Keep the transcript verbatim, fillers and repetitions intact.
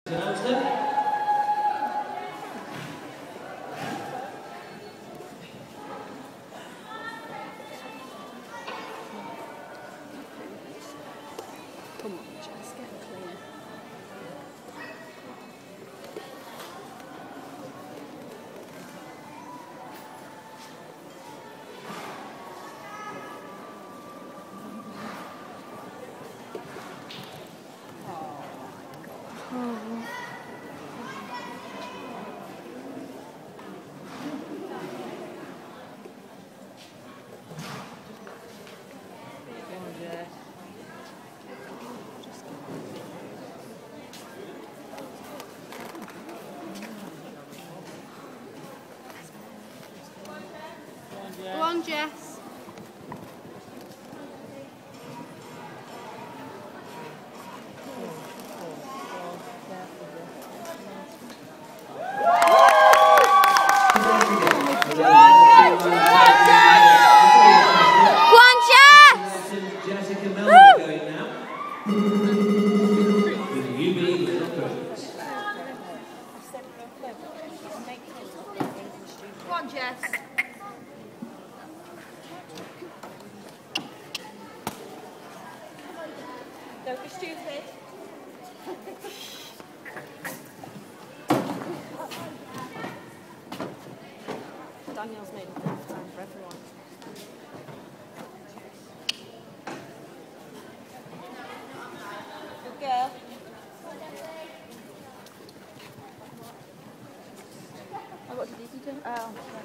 Come on, just get clean. Go on, Jess. Go on, Jess. Don't be stupid. Daniel's made a good time for everyone. Good girl. Oh, what did you do? Oh.